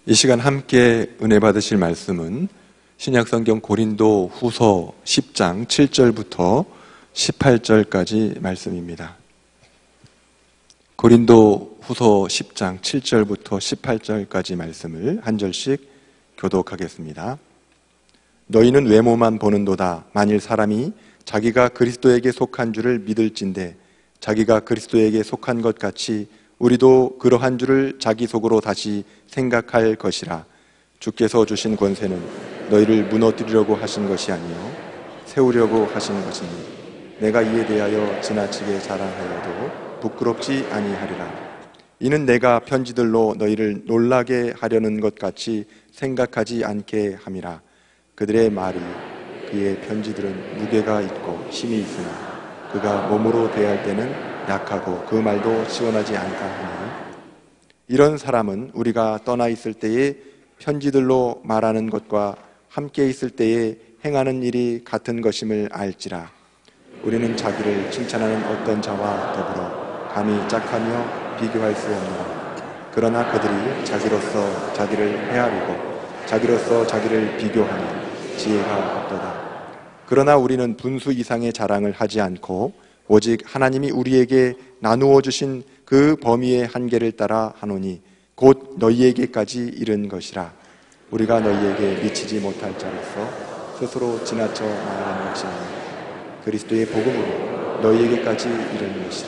이 시간 함께 은혜 받으실 말씀은 신약성경 고린도 후서 10장 7절부터 18절까지 말씀입니다. 고린도 후서 10장 7절부터 18절까지 말씀을 한 절씩 교독하겠습니다. 너희는 외모만 보는도다. 만일 사람이 자기가 그리스도에게 속한 줄을 믿을진대 자기가 그리스도에게 속한 것 같이 우리도 그러한 줄을 자기 속으로 다시 생각할 것이라. 주께서 주신 권세는 너희를 무너뜨리려고 하신 것이 아니요 세우려고 하신 것이니 내가 이에 대하여 지나치게 자랑하여도 부끄럽지 아니하리라. 이는 내가 편지들로 너희를 놀라게 하려는 것 같이 생각하지 않게 함이라. 그들의 말이 그의 편지들은 무게가 있고 힘이 있으나 그가 몸으로 대할 때는 약하고 그 말도 시원하지 않다 하니 이런 사람은 우리가 떠나 있을 때에 편지들로 말하는 것과 함께 있을 때에 행하는 일이 같은 것임을 알지라. 우리는 자기를 칭찬하는 어떤 자와 더불어 감히 짝하며 비교할 수 없노라. 그러나 그들이 자기로서 자기를 헤아리고 자기로서 자기를 비교하니 지혜가 없도다. 그러나 우리는 분수 이상의 자랑을 하지 않고 오직 하나님이 우리에게 나누어 주신 그 범위의 한계를 따라 하노니 곧 너희에게까지 이른 것이라. 우리가 너희에게 미치지 못할 자로서 스스로 지나쳐 나아가는 것이 아니라 그리스도의 복음으로 너희에게까지 이른 것이라.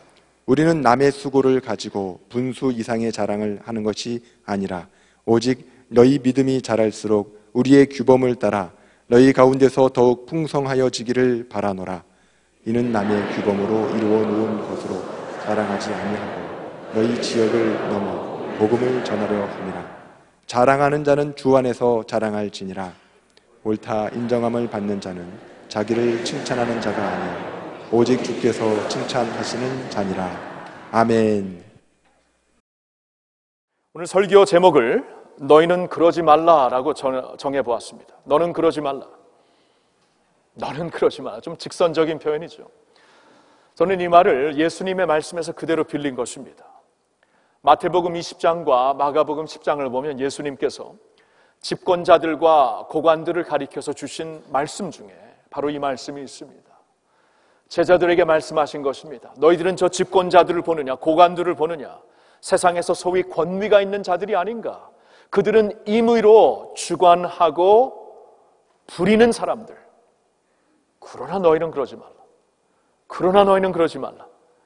우리는 남의 수고를 가지고 분수 이상의 자랑을 하는 것이 아니라 오직 너희 믿음이 자랄수록 우리의 규범을 따라 너희 가운데서 더욱 풍성하여지기를 바라노라. 이는 남의 규범으로 이루어 놓은 것으로 자랑하지 아니하고 너희 지역을 넘어 복음을 전하려 함이라. 자랑하는 자는 주 안에서 자랑할지니라. 옳다 인정함을 받는 자는 자기를 칭찬하는 자가 아니요 오직 주께서 칭찬하시는 자니라. 아멘. 오늘 설교 제목을 너희는 그러지 말라라고 정해보았습니다. 너는 그러지 말라. 너는 그러지 마라. 좀 직선적인 표현이죠. 저는 이 말을 예수님의 말씀에서 그대로 빌린 것입니다. 마태복음 20장과 마가복음 10장을 보면 예수님께서 집권자들과 고관들을 가리켜서 주신 말씀 중에 바로 이 말씀이 있습니다. 제자들에게 말씀하신 것입니다. 너희들은 저 집권자들을 보느냐, 고관들을 보느냐, 세상에서 소위 권위가 있는 자들이 아닌가. 그들은 임의로 주관하고 부리는 사람들. 그러나 너희는 그러지 말라. 그러나 너희는 그러지 말라.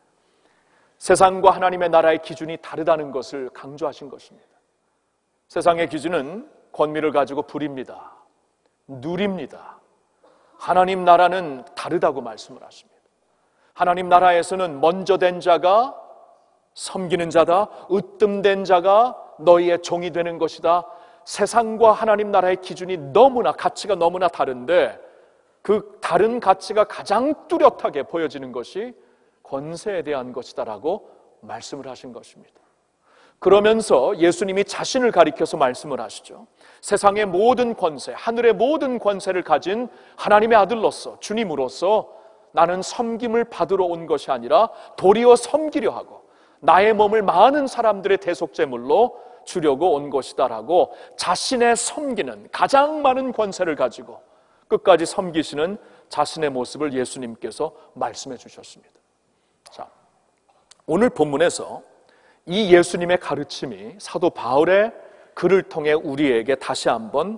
세상과 하나님의 나라의 기준이 다르다는 것을 강조하신 것입니다. 세상의 기준은 권위를 가지고 부립니다. 누립니다. 하나님 나라는 다르다고 말씀을 하십니다. 하나님 나라에서는 먼저 된 자가 섬기는 자다. 으뜸된 자가 너희의 종이 되는 것이다. 세상과 하나님 나라의 기준이 너무나 가치가 너무나 다른데 그 다른 가치가 가장 뚜렷하게 보여지는 것이 권세에 대한 것이다라고 말씀을 하신 것입니다. 그러면서 예수님이 자신을 가리켜서 말씀을 하시죠. 세상의 모든 권세, 하늘의 모든 권세를 가진 하나님의 아들로서, 주님으로서 나는 섬김을 받으러 온 것이 아니라 도리어 섬기려 하고 나의 몸을 많은 사람들의 대속제물로 주려고 온 것이다라고 자신의 섬기는 가장 많은 권세를 가지고 끝까지 섬기시는 자신의 모습을 예수님께서 말씀해 주셨습니다. 자, 오늘 본문에서 이 예수님의 가르침이 사도 바울의 글을 통해 우리에게 다시 한번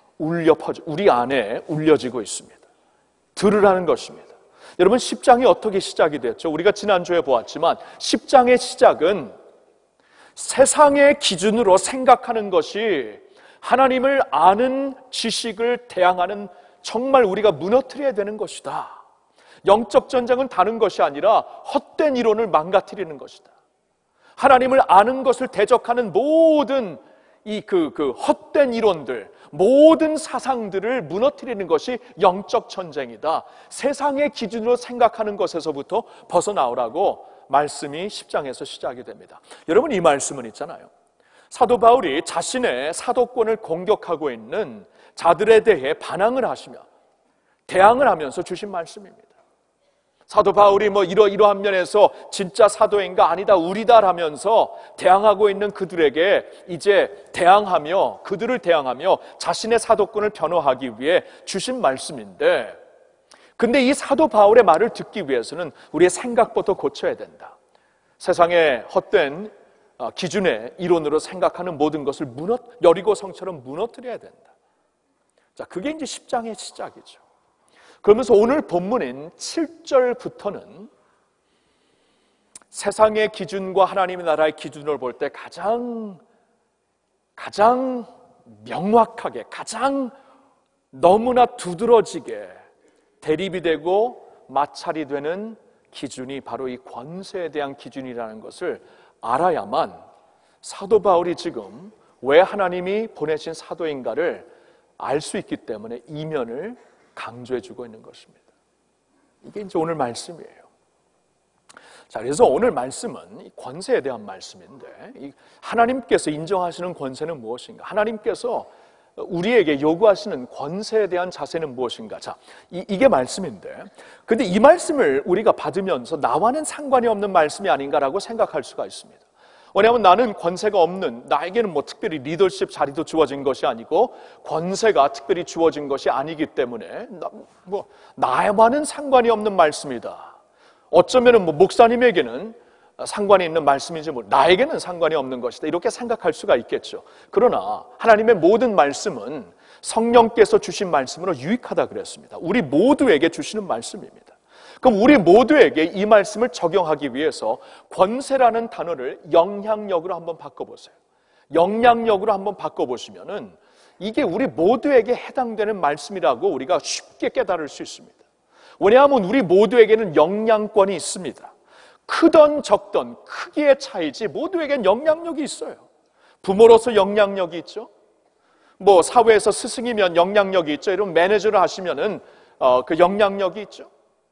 우리 안에 울려지고 있습니다. 들으라는 것입니다. 여러분 10장이 어떻게 시작이 됐죠? 우리가 지난주에 보았지만 10장의 시작은 세상의 기준으로 생각하는 것이 하나님을 아는 지식을 대항하는 정말 우리가 무너뜨려야 되는 것이다. 영적 전쟁은 다른 것이 아니라 헛된 이론을 망가뜨리는 것이다. 하나님을 아는 것을 대적하는 모든 헛된 이론들, 모든 사상들을 무너뜨리는 것이 영적 전쟁이다. 세상의 기준으로 생각하는 것에서부터 벗어나오라고 말씀이 10장에서 시작이 됩니다. 여러분 이 말씀은 있잖아요. 사도 바울이 자신의 사도권을 공격하고 있는 자들에 대해 반항을 하시며 대항을 하면서 주신 말씀입니다. 사도 바울이 이러한 면에서 진짜 사도인가 아니다 우리다라면서 대항하고 있는 그들에게 이제 그들을 대항하며 자신의 사도권을 변호하기 위해 주신 말씀인데, 근데 이 사도 바울의 말을 듣기 위해서는 우리의 생각부터 고쳐야 된다. 세상의 헛된 기준의 이론으로 생각하는 모든 것을 여리고성처럼 무너뜨려야 된다. 자, 그게 이제 10장의 시작이죠. 그러면서 오늘 본문인 7절부터는 세상의 기준과 하나님의 나라의 기준을 볼 때 가장 명확하게, 가장 너무나 두드러지게 대립이 되고 마찰이 되는 기준이 바로 이 권세에 대한 기준이라는 것을 알아야만 사도 바울이 지금 왜 하나님이 보내신 사도인가를 알 수 있기 때문에 이면을 강조해주고 있는 것입니다. 이게 이제 오늘 말씀이에요. 자, 그래서 오늘 말씀은 권세에 대한 말씀인데, 하나님께서 인정하시는 권세는 무엇인가? 하나님께서 우리에게 요구하시는 권세에 대한 자세는 무엇인가? 자, 이게 말씀인데, 근데 이 말씀을 우리가 받으면서 나와는 상관이 없는 말씀이 아닌가라고 생각할 수가 있습니다. 왜냐하면 나는 권세가 없는, 나에게는 특별히 리더십 자리도 주어진 것이 아니고 권세가 특별히 주어진 것이 아니기 때문에 나와는 상관이 없는 말씀이다. 어쩌면 목사님에게는 상관이 있는 말씀인지 나에게는 상관이 없는 것이다, 이렇게 생각할 수가 있겠죠. 그러나 하나님의 모든 말씀은 성령께서 주신 말씀으로 유익하다 그랬습니다. 우리 모두에게 주시는 말씀입니다. 그럼 우리 모두에게 이 말씀을 적용하기 위해서 권세라는 단어를 영향력으로 한번 바꿔보세요. 영향력으로 한번 바꿔보시면은 이게 우리 모두에게 해당되는 말씀이라고 우리가 쉽게 깨달을 수 있습니다. 왜냐하면 우리 모두에게는 영향권이 있습니다. 크던 적던 크기의 차이지 모두에겐 영향력이 있어요. 부모로서 영향력이 있죠. 사회에서 스승이면 영향력이 있죠. 이런 매니저를 하시면은 그 영향력이 있죠.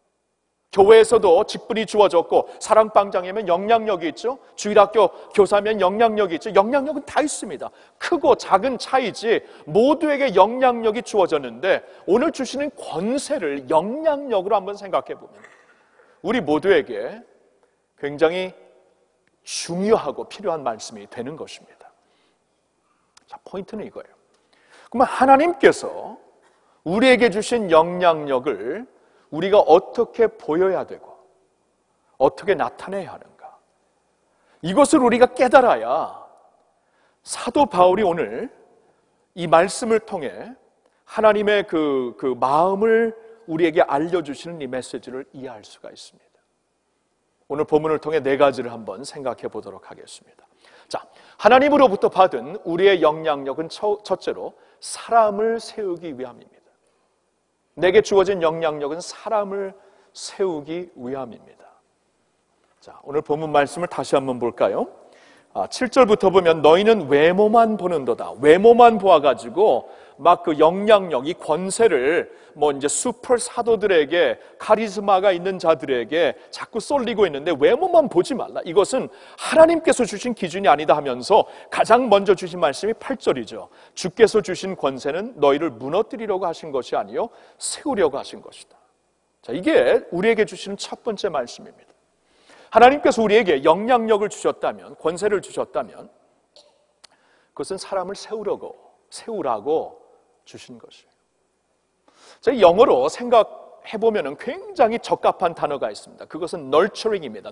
교회에서도 직분이 주어졌고 사랑방장이면 영향력이 있죠. 주일학교 교사면 영향력이 있죠. 영향력은 다 있습니다. 크고 작은 차이지 모두에게 영향력이 주어졌는데, 오늘 주시는 권세를 영향력으로 한번 생각해 보면 우리 모두에게 굉장히 중요하고 필요한 말씀이 되는 것입니다. 자, 포인트는 이거예요. 그러면 하나님께서 우리에게 주신 영향력을 우리가 어떻게 보여야 되고 어떻게 나타내야 하는가, 이것을 우리가 깨달아야 사도 바울이 오늘 이 말씀을 통해 하나님의 그 마음을 우리에게 알려주시는 이 메시지를 이해할 수가 있습니다. 오늘 본문을 통해 4가지를 한번 생각해 보도록 하겠습니다. 자, 하나님으로부터 받은 우리의 영향력은 첫째로 사람을 세우기 위함입니다. 내게 주어진 영향력은 사람을 세우기 위함입니다. 자, 오늘 본문 말씀을 다시 한번 볼까요? 7절부터 보면 너희는 외모만 보는도다. 외모만 보아가지고 막 그 영향력, 이 권세를 이제 슈퍼 사도들에게, 카리스마가 있는 자들에게 자꾸 쏠리고 있는데 외모만 보지 말라. 이것은 하나님께서 주신 기준이 아니다 하면서 가장 먼저 주신 말씀이 8절이죠. 주께서 주신 권세는 너희를 무너뜨리려고 하신 것이 아니요 세우려고 하신 것이다. 자, 이게 우리에게 주시는 첫 번째 말씀입니다. 하나님께서 우리에게 영향력을 주셨다면, 권세를 주셨다면 그것은 사람을 세우라고 주신 것이에요. 자, 영어로 생각해보면 굉장히 적합한 단어가 있습니다. 그것은 nurturing입니다.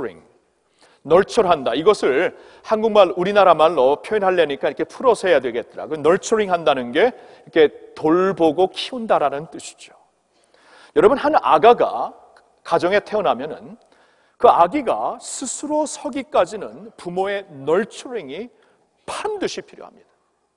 nurture한다. 이것을 한국말, 우리나라 말로 표현하려니까 이렇게 풀어서 해야 되겠더라. nurturing 한다는 게 이렇게 돌보고 키운다라는 뜻이죠. 여러분, 한 아가가 가정에 태어나면은 그 아기가 스스로 서기까지는 부모의 nurturing이 반드시 필요합니다.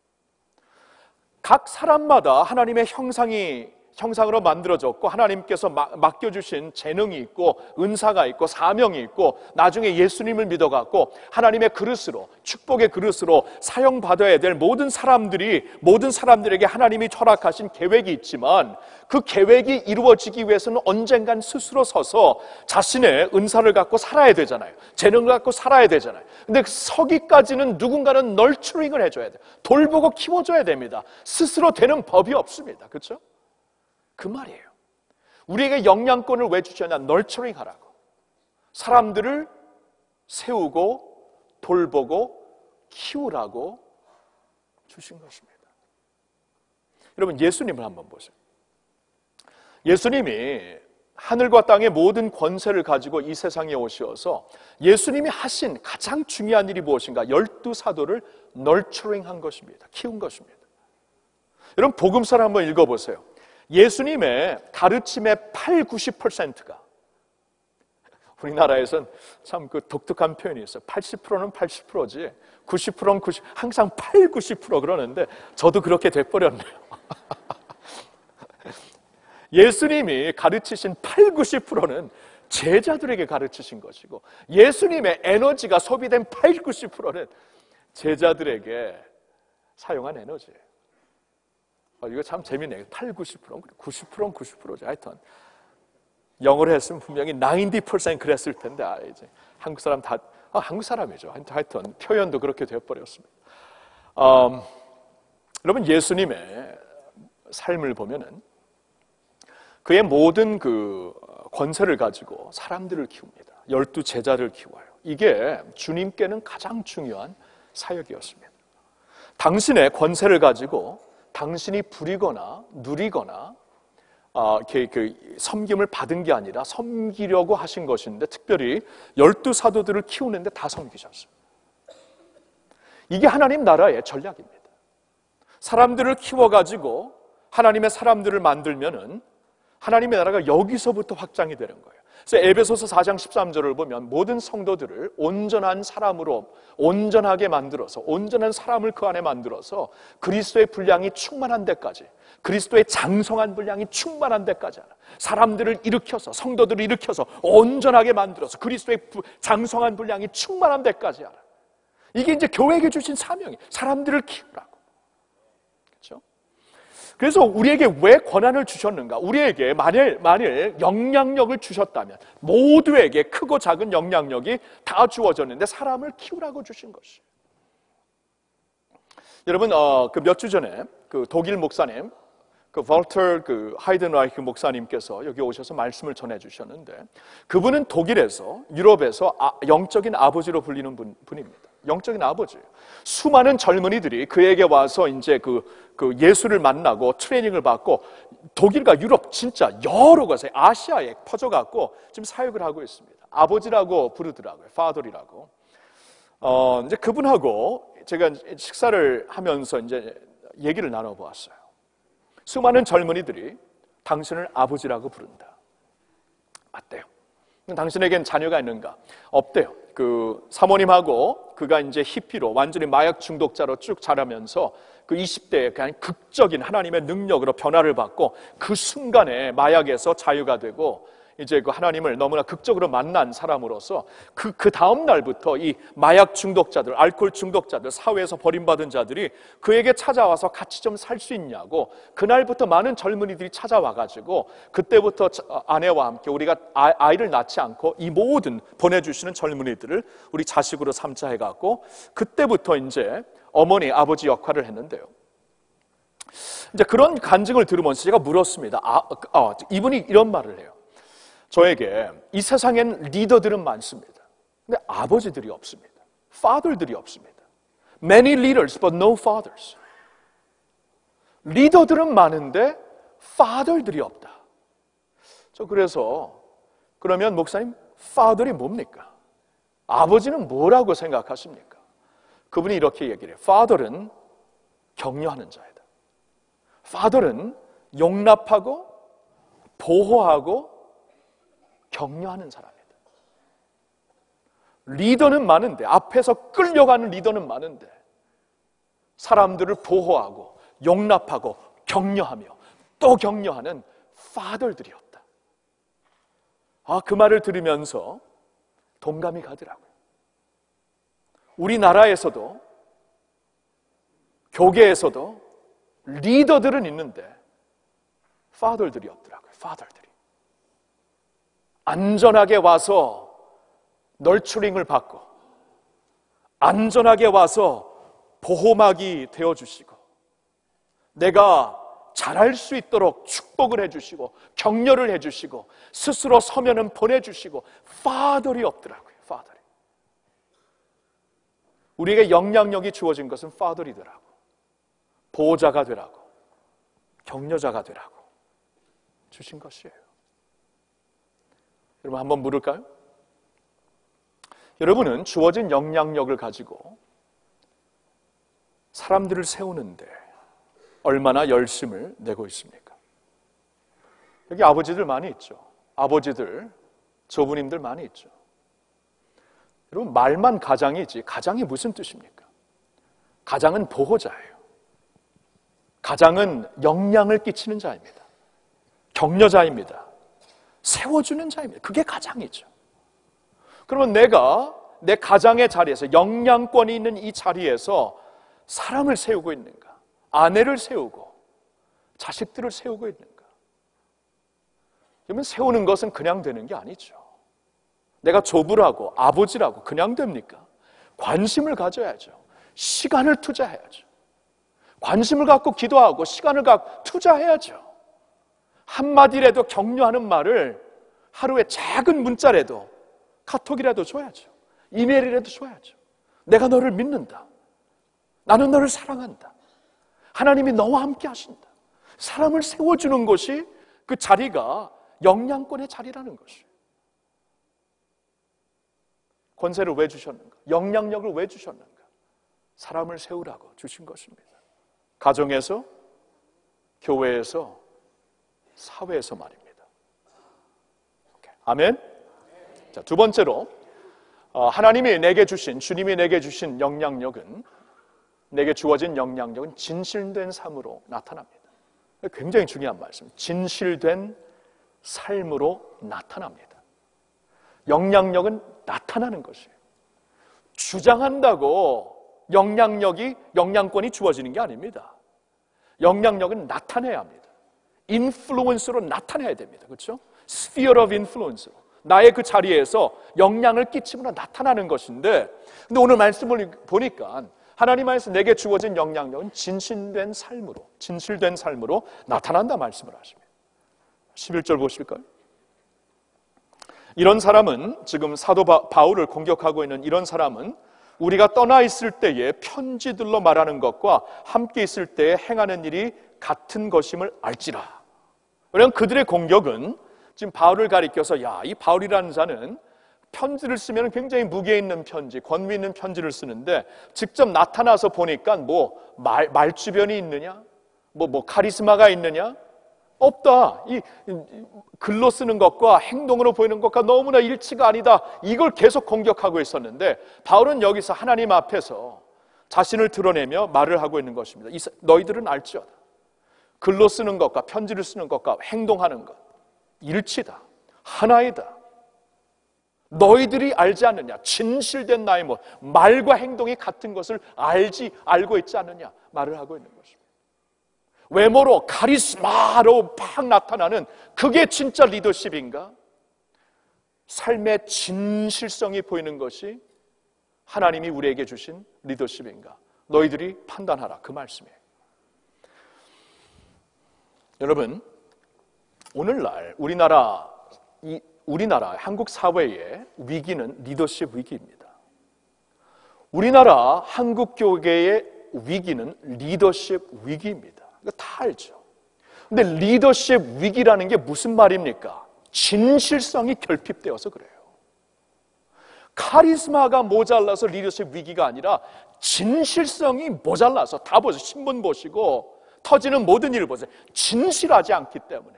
각 사람마다 하나님의 형상으로 만들어졌고 하나님께서 맡겨주신 재능이 있고 은사가 있고 사명이 있고 나중에 예수님을 믿어갖고 하나님의 그릇으로, 축복의 그릇으로 사용받아야 될 모든 사람들에게 하나님이 허락하신 계획이 있지만 그 계획이 이루어지기 위해서는 언젠간 스스로 서서 자신의 은사를 갖고 살아야 되잖아요. 재능을 갖고 살아야 되잖아요. 근데 서기까지는 누군가는 널처링을 해줘야 돼요. 돌보고 키워줘야 됩니다. 스스로 되는 법이 없습니다. 그렇죠? 그 말이에요. 우리에게 영양권을 왜 주셨냐? 널처링 하라고. 사람들을 세우고 돌보고 키우라고 주신 것입니다. 여러분, 예수님을 한번 보세요. 예수님이 하늘과 땅의 모든 권세를 가지고 이 세상에 오셔서 예수님이 하신 가장 중요한 일이 무엇인가? 12사도를 널처링한 것입니다. 키운 것입니다. 여러분, 복음서를 한번 읽어보세요. 예수님의 가르침의 90%가 우리나라에선 참 그 독특한 표현이 있어요. 80%는 80%지 90%는 90%, 항상 90% 그러는데 저도 그렇게 돼버렸네요. 예수님이 가르치신 90%는 제자들에게 가르치신 것이고 예수님의 에너지가 소비된 90%는 제자들에게 사용한 에너지예요. 이거 참 재밌네요. 90%는 90%는 90%죠. 하여튼 영어로 했으면 분명히 90% 그랬을 텐데 이제 한국 사람 다 한국 사람이죠. 하여튼 표현도 그렇게 되어버렸습니다. 여러분, 예수님의 삶을 보면은 그의 모든 그 권세를 가지고 사람들을 키웁니다. 12 제자를 키워요. 이게 주님께는 가장 중요한 사역이었습니다. 당신의 권세를 가지고 당신이 부리거나 누리거나 섬김을 받은 게 아니라 섬기려고 하신 것인데 특별히 12 사도들을 키우는데 다 섬기셨어요. 이게 하나님 나라의 전략입니다. 사람들을 키워가지고 하나님의 사람들을 만들면은 하나님의 나라가 여기서부터 확장이 되는 거예요. 그래서 에베소서 4장 13절을 보면 모든 성도들을 온전한 사람으로 온전하게 만들어서 온전한 사람을 그 안에 만들어서 그리스도의 분량이 충만한 데까지 그리스도의 장성한 분량이 충만한 데까지 사람들을 일으켜서 성도들을 일으켜서 온전하게 만들어서 그리스도의 장성한 분량이 충만한 데까지 하라. 이게 이제 교회에게 주신 사명이 사람들을 키우라고. 그렇죠? 그래서 우리에게 왜 권한을 주셨는가? 우리에게 만일 영향력을 주셨다면 모두에게 크고 작은 영향력이 다 주어졌는데 사람을 키우라고 주신 것이에요. 여러분, 그 몇 주 전에 그 독일 목사님, 그 볼터 그 하이든라이크 목사님께서 여기 오셔서 말씀을 전해 주셨는데 그분은 독일에서 유럽에서 영적인 아버지로 불리는 분입니다. 영적인 아버지예요. 수많은 젊은이들이 그에게 와서 이제 그 예수를 만나고 트레이닝을 받고 독일과 유럽 진짜 여러 곳에 아시아에 퍼져갖고 지금 사역을 하고 있습니다. 아버지라고 부르더라고요. 파더리라고. 이제 그분하고 제가 식사를 하면서 이제 얘기를 나눠보았어요. 수많은 젊은이들이 당신을 아버지라고 부른다. 맞대요. 당신에겐 자녀가 있는가? 없대요. 그 사모님하고 그가 이제 히피로 완전히 마약 중독자로 쭉 자라면서 그 20대에 그냥 극적인 하나님의 능력으로 변화를 받고 그 순간에 마약에서 자유가 되고 이제 그 하나님을 너무나 극적으로 만난 사람으로서 그 다음 날부터 이 마약 중독자들, 알코올 중독자들, 사회에서 버림받은 자들이 그에게 찾아와서 같이 좀 살 수 있냐고 그날부터 많은 젊은이들이 찾아와가지고 그때부터 아내와 함께 우리가 아이를 낳지 않고 이 모든 보내주시는 젊은이들을 우리 자식으로 삼자 해갖고 그때부터 이제 어머니, 아버지 역할을 했는데요. 이제 그런 간증을 들으면서 제가 물었습니다. 이분이 이런 말을 해요. 저에게 이 세상엔 리더들은 많습니다. 근데 아버지들이 없습니다. father들이 없습니다. Many leaders but no fathers. 리더들은 많은데 father들이 없다. 저 그래서 그러면 목사님 father이 뭡니까? 아버지는 뭐라고 생각하십니까? 그분이 이렇게 얘기를 해요. father는 격려하는 자이다. father는 용납하고 보호하고 격려하는 사람이다. 리더는 많은데 앞에서 끌려가는 리더는 많은데 사람들을 보호하고 용납하고 격려하며 또 격려하는 father들이 없다. 그 말을 들으면서 동감이 가더라고요. 우리나라에서도 교계에서도 리더들은 있는데 father들이 없더라고요. father들이 안전하게 와서 널처링을 받고 안전하게 와서 보호막이 되어주시고 내가 잘할 수 있도록 축복을 해주시고 격려를 해주시고 스스로 서면은 보내주시고 father이 없더라고요. father이. 우리에게 영향력이 주어진 것은 father이 되라고, 보호자가 되라고, 격려자가 되라고 주신 것이에요. 여러분 한번 물을까요? 여러분은 주어진 영향력을 가지고 사람들을 세우는데 얼마나 열심을 내고 있습니까? 여기 아버지들 많이 있죠. 아버지들, 조부님들 많이 있죠. 여러분 말만 가장이지 가장이 무슨 뜻입니까? 가장은 보호자예요. 가장은 영향을 끼치는 자입니다. 격려자입니다. 세워주는 자입니다. 그게 가장이죠. 그러면 내가 내 가장의 자리에서, 영향권이 있는 이 자리에서 사람을 세우고 있는가? 아내를 세우고 자식들을 세우고 있는가? 그러면 세우는 것은 그냥 되는 게 아니죠. 내가 조부라고 아버지라고 그냥 됩니까? 관심을 가져야죠. 시간을 투자해야죠. 관심을 갖고 기도하고 시간을 갖고 투자해야죠. 한마디라도 격려하는 말을 하루에 작은 문자라도, 카톡이라도 줘야죠. 이메일이라도 줘야죠. 내가 너를 믿는다. 나는 너를 사랑한다. 하나님이 너와 함께 하신다. 사람을 세워주는 것이, 그 자리가 영향권의 자리라는 것이에요. 권세를 왜 주셨는가? 영향력을 왜 주셨는가? 사람을 세우라고 주신 것입니다. 가정에서, 교회에서, 사회에서 말입니다. 아멘? 자, 두 번째로 하나님이 내게 주신, 주님이 내게 주신 영향력은, 내게 주어진 영향력은 진실된 삶으로 나타납니다. 굉장히 중요한 말씀. 진실된 삶으로 나타납니다. 영향력은 나타나는 것이에요. 주장한다고 영향권이 주어지는 게 아닙니다. 영향력은 나타내야 합니다. 인플루언스로 나타내야 됩니다. 그렇죠? sphere of influence로, 나의 그 자리에서 영향을 끼침으로 나타나는 것인데, 근데 오늘 말씀을 보니까 하나님 안에서 내게 주어진 영향력은 진실된 삶으로 나타난다 말씀을 하십니다. 11절 보실까요? 이런 사람은, 지금 사도 바울을 공격하고 있는 이런 사람은 우리가 떠나 있을 때에 편지들로 말하는 것과 함께 있을 때에 행하는 일이 같은 것임을 알지라. 왜냐하면 그들의 공격은 지금 바울을 가리켜서, 야, 이 바울이라는 자는 편지를 쓰면 굉장히 무게 있는 편지, 권위 있는 편지를 쓰는데 직접 나타나서 보니까 말주변이 있느냐? 카리스마가 있느냐? 없다. 이 글로 쓰는 것과 행동으로 보이는 것과 너무나 일치가 아니다. 이걸 계속 공격하고 있었는데, 바울은 여기서 하나님 앞에서 자신을 드러내며 말을 하고 있는 것입니다. 너희들은 알지어다. 글로 쓰는 것과 편지를 쓰는 것과 행동하는 것 일치다. 하나이다. 너희들이 알지 않느냐? 진실된 나의 말과 행동이 같은 것을 알고 있지 않느냐? 말을 하고 있는 것입니다. 외모로, 카리스마로 팍 나타나는 그게 진짜 리더십인가? 삶의 진실성이 보이는 것이 하나님이 우리에게 주신 리더십인가? 너희들이 판단하라, 그 말씀이에요. 여러분, 오늘날 우리나라 한국 사회의 위기는 리더십 위기입니다. 우리나라 한국 교회의 위기는 리더십 위기입니다. 이거 다 알죠. 근데 리더십 위기라는 게 무슨 말입니까? 진실성이 결핍되어서 그래요. 카리스마가 모자라서 리더십 위기가 아니라 진실성이 모자라서, 다 보세요. 신문 보시고 터지는 모든 일을 보세요. 진실하지 않기 때문에.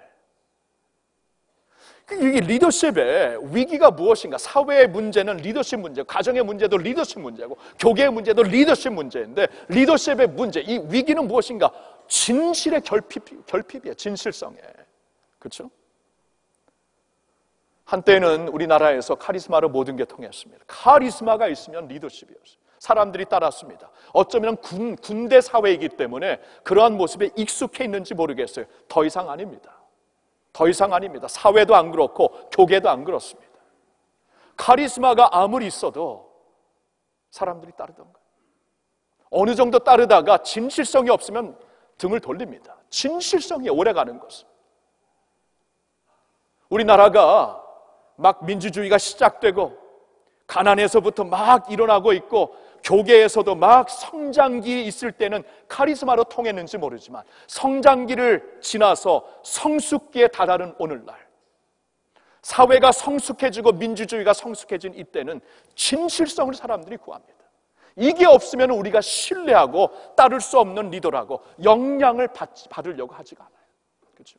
이 리더십의 위기가 무엇인가? 사회의 문제는 리더십 문제, 가정의 문제도 리더십 문제고, 교계의 문제도 리더십 문제인데, 리더십의 문제, 이 위기는 무엇인가? 진실의 결핍이에요. 진실성에. 그렇죠? 한때는 우리나라에서 카리스마로 모든 게 통했습니다. 카리스마가 있으면 리더십이었어요. 사람들이 따랐습니다. 어쩌면 군대 사회이기 때문에 그러한 모습에 익숙해 있는지 모르겠어요. 더 이상 아닙니다. 더 이상 아닙니다. 사회도 안 그렇고 교계도 안 그렇습니다. 카리스마가 아무리 있어도 사람들이 따르던가. 어느 정도 따르다가 진실성이 없으면 등을 돌립니다. 진실성이 오래가는 것은. 우리나라가 막 민주주의가 시작되고 가난에서부터 막 일어나고 있고 교계에서도 막 성장기 있을 때는 카리스마로 통했는지 모르지만 성장기를 지나서 성숙기에 다다른 오늘날, 사회가 성숙해지고 민주주의가 성숙해진 이때는 진실성을 사람들이 구합니다. 이게 없으면 우리가 신뢰하고 따를 수 없는 리더라고 영향을 받으려고 하지가 않아요. 그렇죠?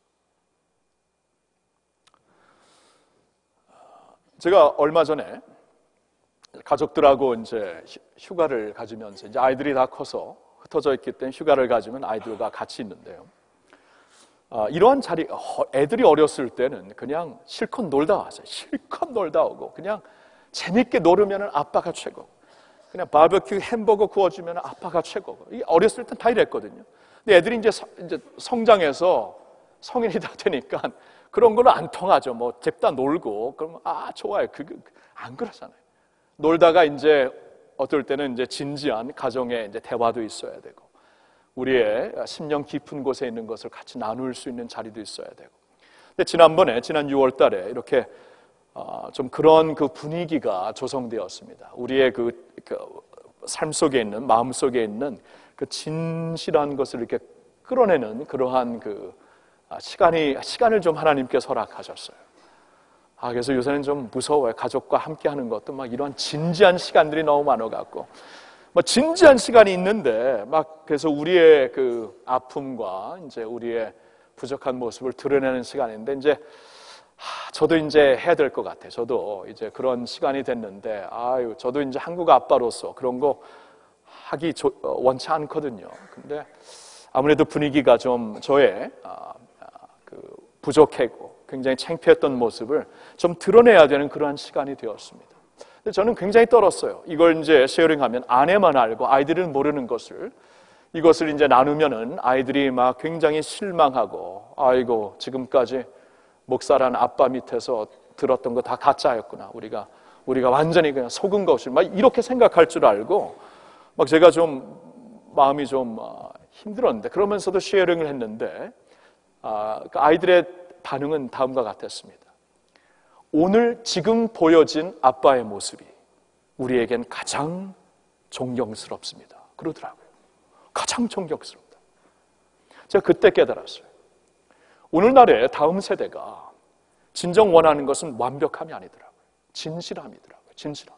제가 얼마 전에 가족들하고 이제 휴가를 가지면서 이제 아이들이 다 커서 흩어져 있기 때문에 휴가를 가지면 아이들과 같이 있는데요. 이러한 자리, 애들이 어렸을 때는 그냥 실컷 놀다 왔어요. 실컷 놀다 오고 그냥 재밌게 놀으면 아빠가 최고. 그냥 바베큐 햄버거 구워주면 아빠가 최고고. 이 어렸을 땐 다 이랬거든요. 근데 애들이 이제 성장해서 성인이 다 되니까 그런 거는 안 통하죠. 뭐 잽다 놀고 그러면 좋아요. 안 그러잖아요. 놀다가 이제 어떨 때는 이제 진지한 가정의 이제 대화도 있어야 되고 우리의 심령 깊은 곳에 있는 것을 같이 나눌 수 있는 자리도 있어야 되고. 근데 지난 6월 달에 이렇게 좀 그런 그 분위기가 조성되었습니다. 우리의 그 삶 속에 있는, 마음 속에 있는 그 진실한 것을 이렇게 끌어내는 그러한 그 시간을 좀 하나님께서 허락하셨어요. 그래서 요새는 좀 무서워요. 가족과 함께 하는 것도 막 이런 진지한 시간들이 너무 많아갖고. 뭐 진지한 시간이 있는데 막 그래서 우리의 그 아픔과 이제 우리의 부족한 모습을 드러내는 시간인데 이제 저도 이제 해야 될 것 같아요. 저도 이제 그런 시간이 됐는데 저도 이제 한국 아빠로서 그런 거 하기 원치 않거든요. 근데 아무래도 분위기가 좀 저의 부족하고 굉장히 창피했던 모습을 좀 드러내야 되는 그러한 시간이 되었습니다. 근데 저는 굉장히 떨었어요. 이걸 이제 쉐어링하면 아내만 알고 아이들은 모르는 것을 이것을 이제 나누면은 아이들이 막 굉장히 실망하고 아이고 지금까지 목사란 아빠 밑에서 들었던 거 다 가짜였구나. 우리가 완전히 그냥 속은 것을 막 이렇게 생각할 줄 알고 막 제가 좀 마음이 좀 힘들었는데 그러면서도 쉐어링을 했는데 아이들의 반응은 다음과 같았습니다. 오늘 지금 보여진 아빠의 모습이 우리에겐 가장 존경스럽습니다. 그러더라고요. 가장 존경스럽다. 제가 그때 깨달았어요. 오늘날의 다음 세대가 진정 원하는 것은 완벽함이 아니더라고요. 진실함이더라고요. 진실함.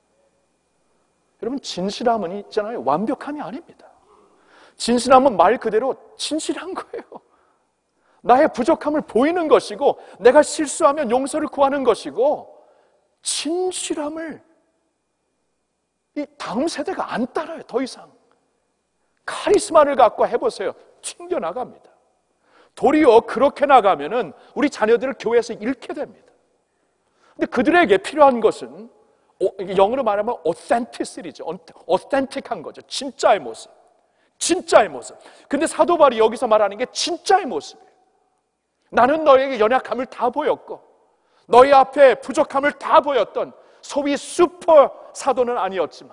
여러분 진실함은 있잖아요. 완벽함이 아닙니다. 진실함은 말 그대로 진실한 거예요. 나의 부족함을 보이는 것이고 내가 실수하면 용서를 구하는 것이고 진실함을 이 다음 세대가 안 따라요. 더 이상. 카리스마를 갖고 해보세요. 튕겨나갑니다. 도리어 그렇게 나가면은 우리 자녀들을 교회에서 잃게 됩니다. 근데 그들에게 필요한 것은 영어로 말하면 authentic이죠. authentic한 거죠. 진짜의 모습. 진짜의 모습. 근데 사도 바울이 여기서 말하는 게 진짜의 모습이에요. 나는 너에게 연약함을 다 보였고 너희 앞에 부족함을 다 보였던 소위 슈퍼 사도는 아니었지만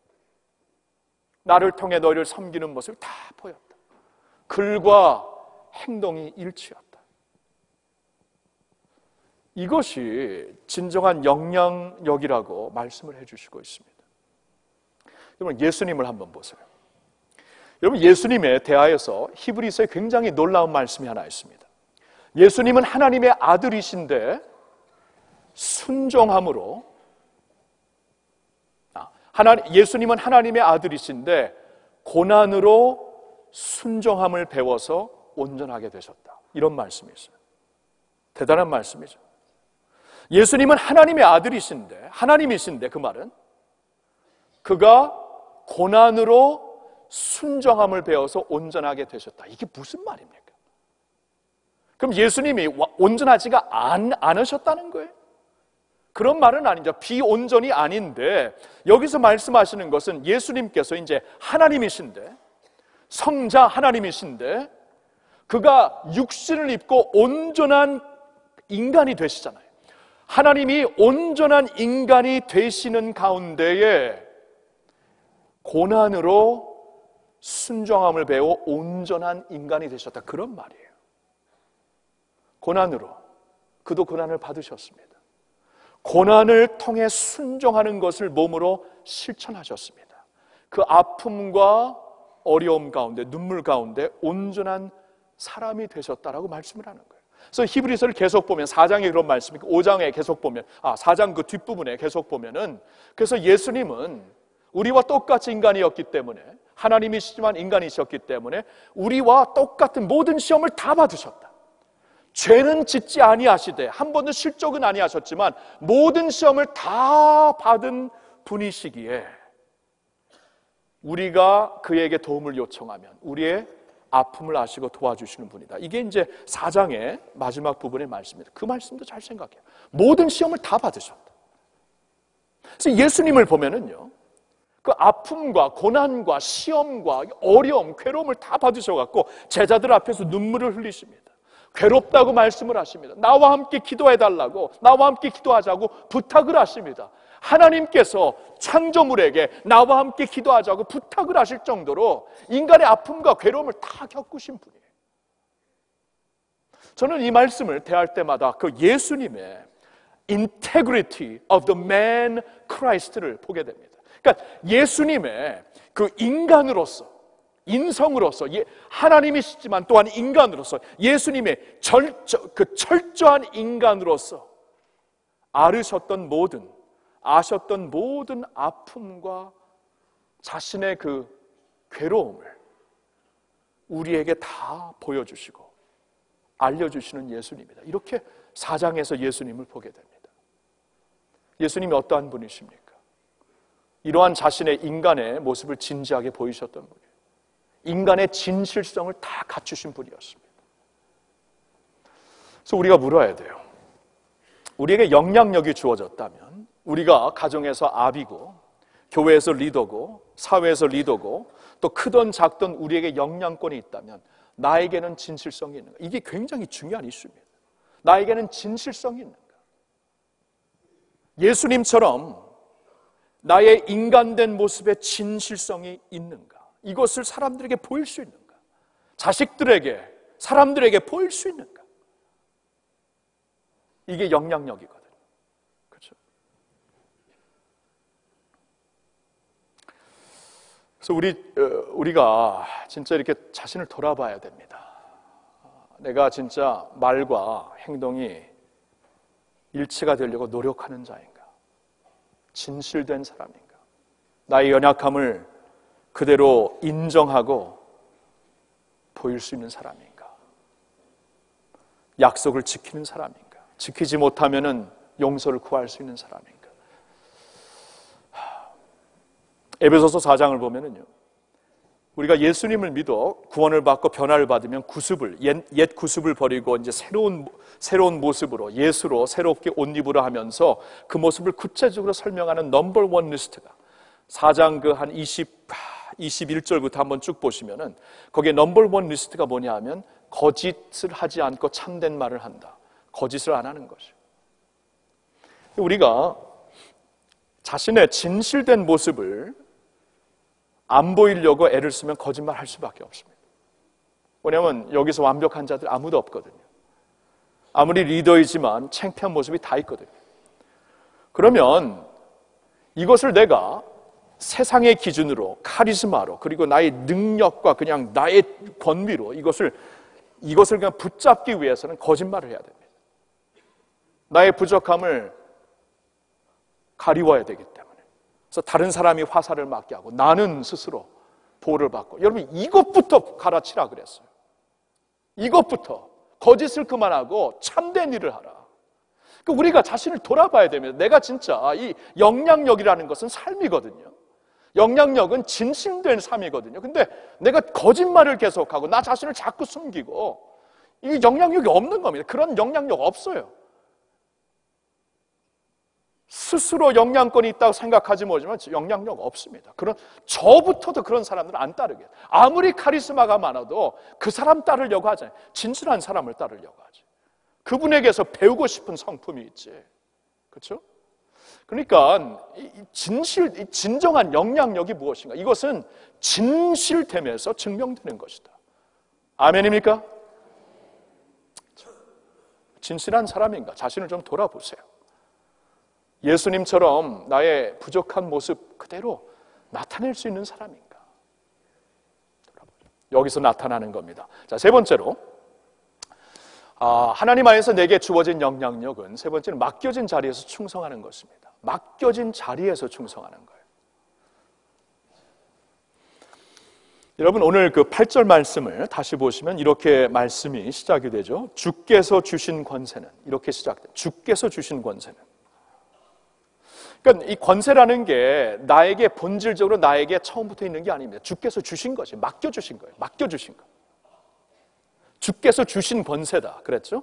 나를 통해 너희를 섬기는 모습을 다 보였다. 글과 행동이 일치였다. 이것이 진정한 영향력이라고 말씀을 해주시고 있습니다. 여러분 예수님을 한번 보세요. 여러분 예수님에 대하여서 히브리서에 굉장히 놀라운 말씀이 하나 있습니다. 예수님은 하나님의 아들이신데 순종함으로 예수님은 하나님의 아들이신데 고난으로 순종함을 배워서 온전하게 되셨다. 이런 말씀이 있어요. 대단한 말씀이죠. 예수님은 하나님의 아들이신데 하나님이신데 그 말은 그가 고난으로 순종함을 배워서 온전하게 되셨다. 이게 무슨 말입니까? 그럼 예수님이 온전하지가 않으셨다는 거예요? 그런 말은 아니죠. 비온전이 아닌데 여기서 말씀하시는 것은 예수님께서 이제 하나님이신데 성자 하나님이신데 그가 육신을 입고 온전한 인간이 되시잖아요. 하나님이 온전한 인간이 되시는 가운데에 고난으로 순종함을 배워 온전한 인간이 되셨다. 그런 말이에요. 고난으로 그도 고난을 받으셨습니다. 고난을 통해 순종하는 것을 몸으로 실천하셨습니다. 그 아픔과 어려움 가운데, 눈물 가운데 온전한 사람이 되셨다라고 말씀을 하는 거예요. 그래서 히브리서를 계속 보면 4장에 그런 말씀이 있고 5장에 계속 보면 4장 그 뒷부분에 계속 보면은 그래서 예수님은 우리와 똑같이 인간이었기 때문에 하나님이시지만 인간이셨기 때문에 우리와 똑같은 모든 시험을 다 받으셨다. 죄는 짓지 아니하시되 한 번도 실족은 아니하셨지만 모든 시험을 다 받은 분이시기에 우리가 그에게 도움을 요청하면 우리의 아픔을 아시고 도와주시는 분이다. 이게 이제 4장의 마지막 부분의 말씀입니다. 그 말씀도 잘 생각해요. 모든 시험을 다 받으셨다. 그래서 예수님을 보면은요, 그 아픔과 고난과 시험과 어려움, 괴로움을 다 받으셔갖고 제자들 앞에서 눈물을 흘리십니다. 괴롭다고 말씀을 하십니다. 나와 함께 기도해달라고, 나와 함께 기도하자고 부탁을 하십니다. 하나님께서 창조물에게 나와 함께 기도하자고 부탁을 하실 정도로 인간의 아픔과 괴로움을 다 겪으신 분이에요. 저는 이 말씀을 대할 때마다 그 예수님의 integrity of the man Christ를 보게 됩니다. 그러니까 예수님의 그 인간으로서, 인성으로서, 하나님이시지만 또한 인간으로서 예수님의 철저한 인간으로서 아셨던 모든 아픔과 자신의 그 괴로움을 우리에게 다 보여주시고 알려주시는 예수님이다. 이렇게 4장에서 예수님을 보게 됩니다. 예수님이 어떠한 분이십니까? 이러한 자신의 인간의 모습을 진지하게 보이셨던 분이에요. 인간의 진실성을 다 갖추신 분이었습니다. 그래서 우리가 물어야 돼요. 우리에게 영향력이 주어졌다면, 우리가 가정에서 아비고 교회에서 리더고 사회에서 리더고 또 크던 작던 우리에게 영향권이 있다면 나에게는 진실성이 있는가? 이게 굉장히 중요한 이슈입니다. 나에게는 진실성이 있는가? 예수님처럼 나의 인간된 모습에 진실성이 있는가? 이것을 사람들에게 보일 수 있는가? 자식들에게, 사람들에게 보일 수 있는가? 이게 영향력이거든요. 그렇죠? 그래서 우리가 진짜 이렇게 자신을 돌아봐야 됩니다. 내가 진짜 말과 행동이 일치가 되려고 노력하는 자인가? 진실된 사람인가? 나의 연약함을 그대로 인정하고 보일 수 있는 사람인가? 약속을 지키는 사람인가? 지키지 못하면은 용서를 구할 수 있는 사람인가? 에베소서 4장을 보면은요, 우리가 예수님을 믿어 구원을 받고 변화를 받으면 옛 구습을 버리고 이제 새로운 모습으로 예수로 새롭게 옷 입으려 하면서 그 모습을 구체적으로 설명하는 넘버 원 리스트가 4장 그 한 21절부터 한번 쭉 보시면은 거기에 넘버 원 리스트가 뭐냐 하면 거짓을 하지 않고 참된 말을 한다. 거짓을 안 하는 것이요. 우리가 자신의 진실된 모습을 안 보이려고 애를 쓰면 거짓말 할 수밖에 없습니다. 왜냐하면 여기서 완벽한 자들 아무도 없거든요. 아무리 리더이지만 창피한 모습이 다 있거든요. 그러면 이것을 내가 세상의 기준으로, 카리스마로, 그리고 나의 능력과 그냥 나의 권위로 이것을 그냥 붙잡기 위해서는 거짓말을 해야 됩니다. 나의 부족함을 가리워야 되기 때문에. 그래서 다른 사람이 화살을 맞게 하고 나는 스스로 보호를 받고. 여러분, 이것부터 갈아치라 그랬어요. 이것부터 거짓을 그만하고 참된 일을 하라. 그러니까 우리가 자신을 돌아봐야 됩니다. 내가 진짜 이 영향력이라는 것은 삶이거든요. 영향력은 진실된 삶이거든요. 근데 내가 거짓말을 계속하고 나 자신을 자꾸 숨기고 이 영향력이 없는 겁니다. 그런 영향력 없어요. 스스로 영향권이 있다고 생각하지 못하지만 영향력 없습니다. 저부터도 그런 사람들은 안 따르게. 아무리 카리스마가 많아도 그 사람 따르려고 하잖아요. 진실한 사람을 따르려고 하죠. 그분에게서 배우고 싶은 성품이 있지. 그렇죠? 그러니까 진정한 영향력이 무엇인가? 이것은 진실됨에서 증명되는 것이다. 아멘입니까? 진실한 사람인가? 자신을 좀 돌아보세요. 예수님처럼 나의 부족한 모습 그대로 나타낼 수 있는 사람인가? 여기서 나타나는 겁니다. 자, 세 번째로 하나님 안에서 내게 주어진 영향력은, 세 번째는 맡겨진 자리에서 충성하는 것입니다. 맡겨진 자리에서 충성하는 거예요. 여러분, 오늘 그 8절 말씀을 다시 보시면 이렇게 말씀이 시작이 되죠. 주께서 주신 권세는, 이렇게 시작돼요. 주께서 주신 권세는. 그러니까 이 권세라는 게 나에게 본질적으로 나에게 처음부터 있는 게 아닙니다. 주께서 주신 것이, 맡겨주신 거예요. 맡겨주신 거. 주께서 주신 권세다 그랬죠?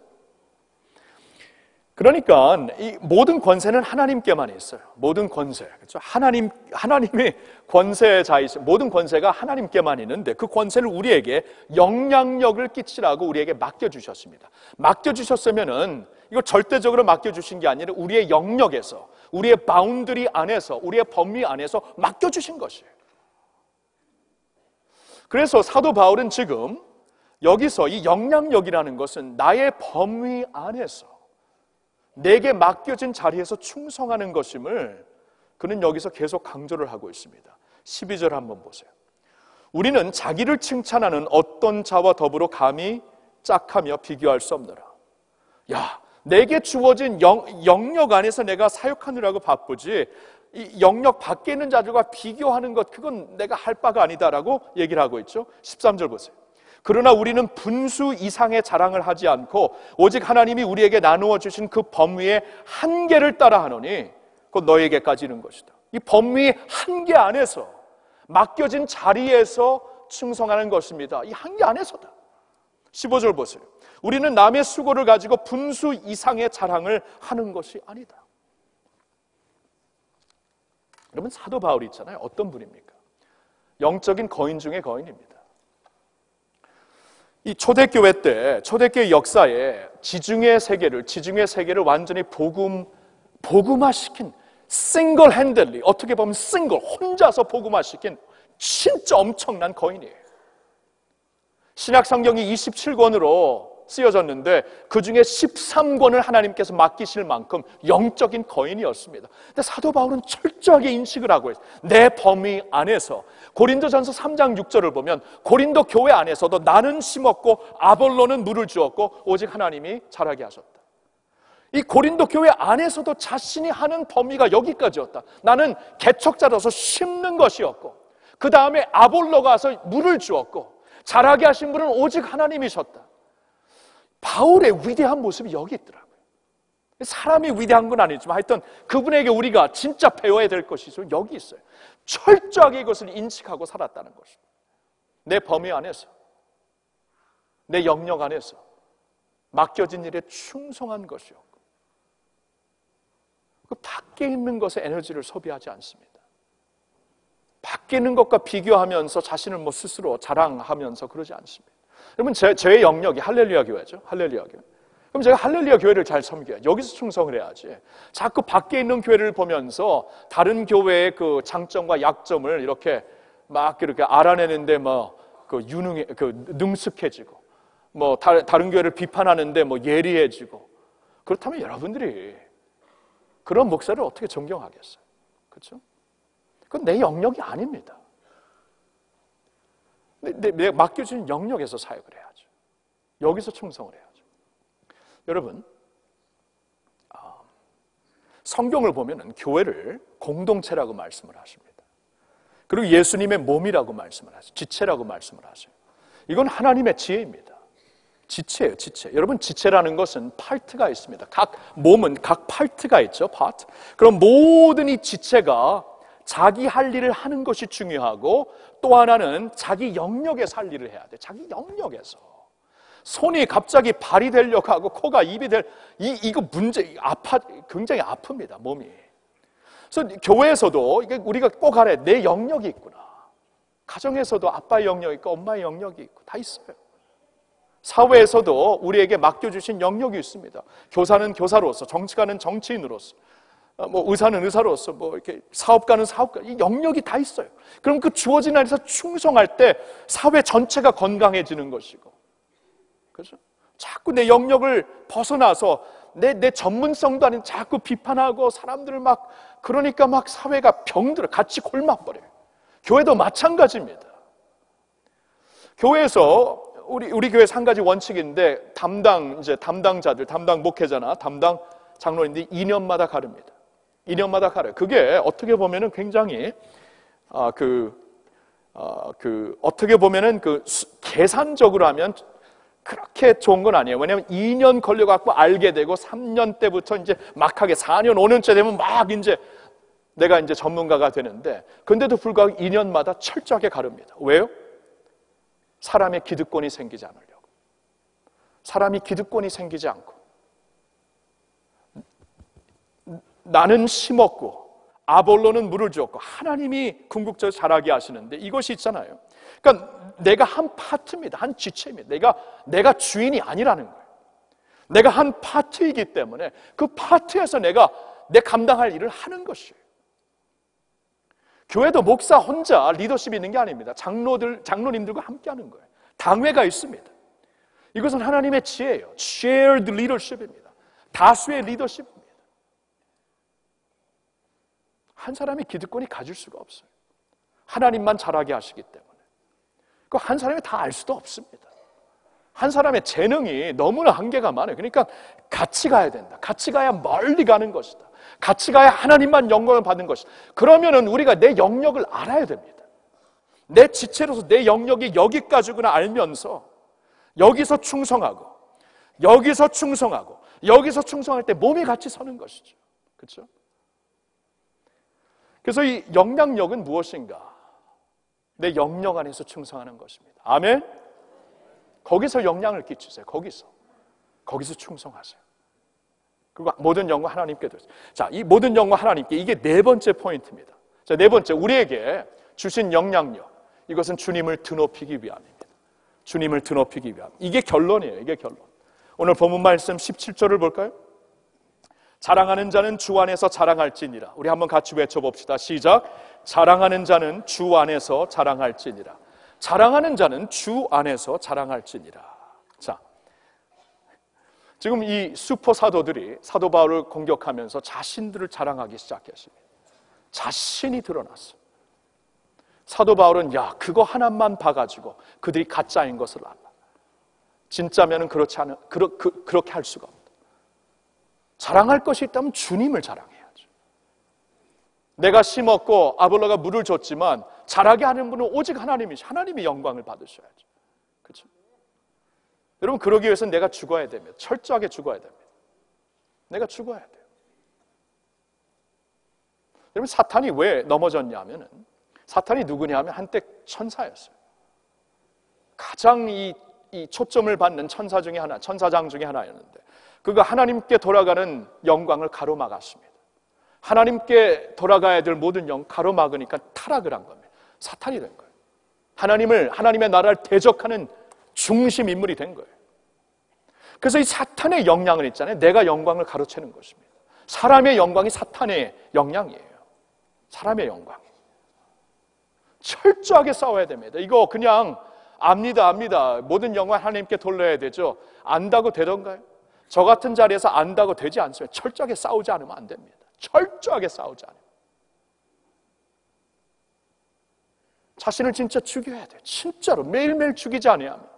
그러니까 이 모든 권세는 하나님께만 있어요. 모든 권세, 그렇죠? 하나님이 권세자이신, 모든 권세가 하나님께만 있는데 그 권세를 우리에게 영향력을 끼치라고 우리에게 맡겨주셨습니다. 맡겨주셨으면은 이거 절대적으로 맡겨주신 게 아니라 우리의 영역에서, 우리의 바운더리 안에서, 우리의 범위 안에서 맡겨주신 것이에요. 그래서 사도 바울은 지금 여기서 이 영향력이라는 것은 나의 범위 안에서 내게 맡겨진 자리에서 충성하는 것임을 그는 여기서 계속 강조를 하고 있습니다. 12절 한번 보세요. 우리는 자기를 칭찬하는 어떤 자와 더불어 감히 짝하며 비교할 수 없노라. 야, 내게 주어진 영역 안에서 내가 사역하느라고 바쁘지 이 영역 밖에 있는 자들과 비교하는 것, 그건 내가 할 바가 아니다라고 얘기를 하고 있죠. 13절 보세요. 그러나 우리는 분수 이상의 자랑을 하지 않고 오직 하나님이 우리에게 나누어 주신 그 범위의 한계를 따라 하노니 곧 너에게까지 이른 것이다. 이 범위 한계 안에서, 맡겨진 자리에서 충성하는 것입니다. 이 한계 안에서다. 15절 보세요. 우리는 남의 수고를 가지고 분수 이상의 자랑을 하는 것이 아니다. 여러분, 사도 바울이 있잖아요. 어떤 분입니까? 영적인 거인 중의 거인입니다. 이 초대교회 때, 초대교회 역사에 지중해 세계를 완전히 복음화시킨, 싱글 핸들리, 어떻게 보면 혼자서 복음화시킨 진짜 엄청난 거인이에요. 신약 성경이 27권으로 쓰여졌는데 그 중에 13권을 하나님께서 맡기실 만큼 영적인 거인이었습니다. 근데 사도 바울은 철저하게 인식을 하고 있어요. 내 범위 안에서. 고린도전서 3장 6절을 보면 고린도 교회 안에서도 나는 심었고 아볼로는 물을 주었고 오직 하나님이 자라게 하셨다. 이 고린도 교회 안에서도 자신이 하는 범위가 여기까지였다. 나는 개척자로서 심는 것이었고 그 다음에 아볼로가 와서 물을 주었고 자라게 하신 분은 오직 하나님이셨다. 바울의 위대한 모습이 여기 있더라고요. 사람이 위대한 건 아니지만 하여튼 그분에게 우리가 진짜 배워야 될 것이 있어요. 여기 있어요. 철저하게 이것을 인식하고 살았다는 것입니다. 내 범위 안에서, 내 영역 안에서 맡겨진 일에 충성한 것이었고 그 밖에 있는 것에 에너지를 소비하지 않습니다. 밖에 있는 것과 비교하면서 자신을 스스로 자랑하면서 그러지 않습니다. 여러분, 제 영역이 할렐루야 교회죠. 할렐루야 교회. 그럼 제가 할렐루야 교회를 잘 섬겨야, 여기서 충성을 해야지. 자꾸 밖에 있는 교회를 보면서 다른 교회의 그 장점과 약점을 이렇게 막 이렇게 알아내는데 능숙해지고, 다른 교회를 비판하는데 예리해지고. 그렇다면 여러분들이 그런 목사를 어떻게 존경하겠어요? 그렇죠? 그건 내 영역이 아닙니다. 내가 맡겨진 영역에서 사역을 해야죠. 여기서 충성을 해야죠. 여러분, 성경을 보면은 교회를 공동체라고 말씀을 하십니다. 그리고 예수님의 몸이라고 말씀을 하세요. 지체라고 말씀을 하세요. 이건 하나님의 지혜입니다. 지체예요, 지체. 여러분, 지체라는 것은 파트가 있습니다. 각 몸은 각 파트가 있죠, 파트. 그럼 모든 이 지체가 자기 할 일을 하는 것이 중요하고 또 하나는 자기 영역에서 할 일을 해야 돼. 자기 영역에서. 손이 갑자기 발이 되려고 하고 코가 입이 이거 굉장히 아픕니다, 몸이. 그래서 교회에서도 우리가 꼭 알아야 내 영역이 있구나. 가정에서도 아빠의 영역이 있고 엄마의 영역이 있고 다 있어요. 사회에서도 우리에게 맡겨주신 영역이 있습니다. 교사는 교사로서, 정치가는 정치인으로서, 뭐 의사는 의사로서, 뭐 이렇게 사업가는 사업가, 이 영역이 다 있어요. 그럼 그 주어진 안에서 충성할 때 사회 전체가 건강해지는 것이고, 그렇죠? 자꾸 내 영역을 벗어나서 내 전문성도 아닌 자꾸 비판하고 사람들을 막, 그러니까 막 사회가 병들어 같이 골맞버려요. 교회도 마찬가지입니다. 교회에서 우리 교회 한 가지 원칙인데, 담당자들, 담당 목회자나 담당 장로님들이 2년마다 가릅니다. 2년마다 가려요. 그게 어떻게 보면은 굉장히 어떻게 보면은 계산적으로 하면 그렇게 좋은 건 아니에요. 왜냐하면 2년 걸려갖고 알게 되고 3년 때부터 이제 막하게 4년, 5년째 되면 막 이제 내가 이제 전문가가 되는데, 근데도 불구하고 2년마다 철저하게 가릅니다. 왜요? 사람의 기득권이 생기지 않으려고. 사람이 기득권이 생기지 않고, 나는 심었고 아볼로는 물을 주었고 하나님이 궁극적으로 자라게 하시는데, 이것이 있잖아요. 그러니까 내가 한 파트입니다. 한 지체입니다. 내가 주인이 아니라는 거예요. 내가 한 파트이기 때문에 그 파트에서 내가 내 감당할 일을 하는 것이에요. 교회도 목사 혼자 리더십이 있는 게 아닙니다. 장로님들과 함께 하는 거예요. 당회가 있습니다. 이것은 하나님의 지혜예요. Shared leadership입니다. 다수의 리더십입니다. 한 사람이 기득권이 가질 수가 없어요. 하나님만 잘하게 하시기 때문에. 그 한 사람이 다 알 수도 없습니다. 한 사람의 재능이 너무나 한계가 많아요. 그러니까 같이 가야 된다. 같이 가야 멀리 가는 것이다. 같이 가야 하나님만 영광을 받는 것이다. 그러면은 우리가 내 영역을 알아야 됩니다. 내 지체로서 내 영역이 여기까지구나 알면서 여기서 충성하고 여기서 충성하고 여기서 충성할 때 몸이 같이 서는 것이죠. 그렇죠? 그래서 이 영향력은 무엇인가? 내 영역 안에서 충성하는 것입니다. 아멘? 거기서 영향을 끼치세요. 거기서 충성하세요. 그리고 모든 영광 하나님께 드리세요. 자, 이 모든 영광 하나님께, 이게 네 번째 포인트입니다. 자, 네 번째, 우리에게 주신 영향력, 이것은 주님을 드높이기 위함입니다. 주님을 드높이기 위함. 이게 결론이에요. 이게 결론. 오늘 본문 말씀 17절을 볼까요? 자랑하는 자는 주 안에서 자랑할지니라. 우리 한번 같이 외쳐봅시다. 시작. 자랑하는 자는 주 안에서 자랑할지니라. 자랑하는 자는 주 안에서 자랑할지니라. 자, 지금 이 슈퍼 사도들이 사도 바울을 공격하면서 자신들을 자랑하기 시작했습니다. 자신이 드러났어요. 사도 바울은 그거 하나만 봐가지고 그들이 가짜인 것을 알아. 진짜면은 그렇게 할 수가 없다. 자랑할 것이 있다면 주님을 자랑해야죠. 내가 심었고 아볼로가 물을 줬지만 자라게 하는 분은 오직 하나님이시. 하나님이 영광을 받으셔야죠. 그렇죠? 여러분, 그러기 위해서는 내가 죽어야 됩니다. 철저하게 죽어야 됩니다. 내가 죽어야 돼요. 여러분, 사탄이 왜 넘어졌냐 하면은, 사탄이 누구냐 하면 한때 천사였어요. 가장 이 초점을 받는 천사장 중에 하나였는데, 그가 하나님께 돌아가는 영광을 가로막았습니다. 하나님께 돌아가야 될 모든 가로막으니까 타락을 한 겁니다. 사탄이 된 거예요. 하나님의 나라를 대적하는 중심 인물이 된 거예요. 그래서 이 사탄의 영향을 있잖아요. 내가 영광을 가로채는 것입니다. 사람의 영광이 사탄의 영향이에요. 사람의 영광. 철저하게 싸워야 됩니다. 이거 그냥 압니다. 모든 영광 하나님께 돌려야 되죠. 안다고 되던가요? 저 같은 자리에서 안다고 되지 않습니다. 철저하게 싸우지 않으면 안 됩니다. 철저하게 싸우지 않으면. 자신을 진짜 죽여야 돼요. 진짜로 매일매일 죽이지 않으면.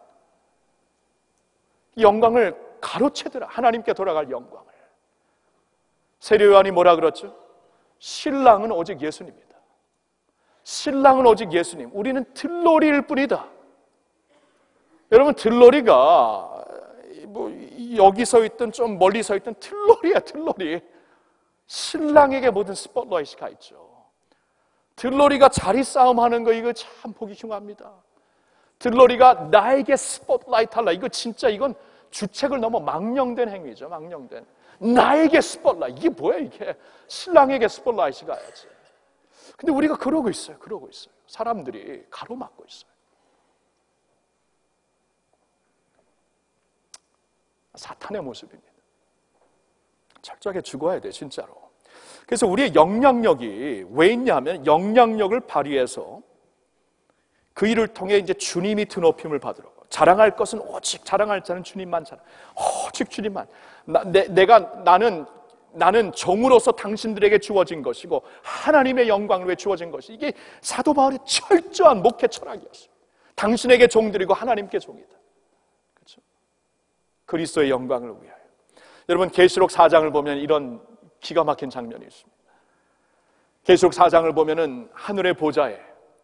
이 영광을 가로채더라. 하나님께 돌아갈 영광을. 세례 요한이 뭐라 그랬죠? 신랑은 오직 예수님이다. 신랑은 오직 예수님. 우리는 들러리일 뿐이다. 여러분, 들러리가 뭐 여기 서 있든 좀 멀리 서 있든 들러리야, 들러리. 신랑에게 모든 스포트라이트가 가 있죠. 들러리가 자리 싸움하는 거, 이거 참 보기 흉합니다. 들러리가 나에게 스포트라이트 할라. 이거 진짜, 이건 주책을 넘어 망령된 행위죠. 망령된. 나에게 스포트라이트. 이게 뭐야, 이게. 신랑에게 스포트라이트 가야지. 근데 우리가 그러고 있어요. 사람들이 가로막고 있어요. 사탄의 모습입니다. 철저하게 죽어야 돼, 진짜로. 그래서 우리의 영향력이 왜 있냐면 영향력을 발휘해서 그 일을 통해 이제 주님이 드높임을 받으러 자랑할 것은 오직 자랑할 자는 주님만 자랑. 오직 주님만. 나는 종으로서 당신들에게 주어진 것이고 하나님의 영광을 위해 주어진 것이 이게 사도 바울의 철저한 목회 철학이었어요. 당신에게 종들이고 하나님께 종이다. 그렇죠? 그리스도의 영광을 위하여. 여러분 계시록 4장을 보면 이런 기가 막힌 장면이 있습니다. 계시록 4장을 보면은 하늘의 보좌에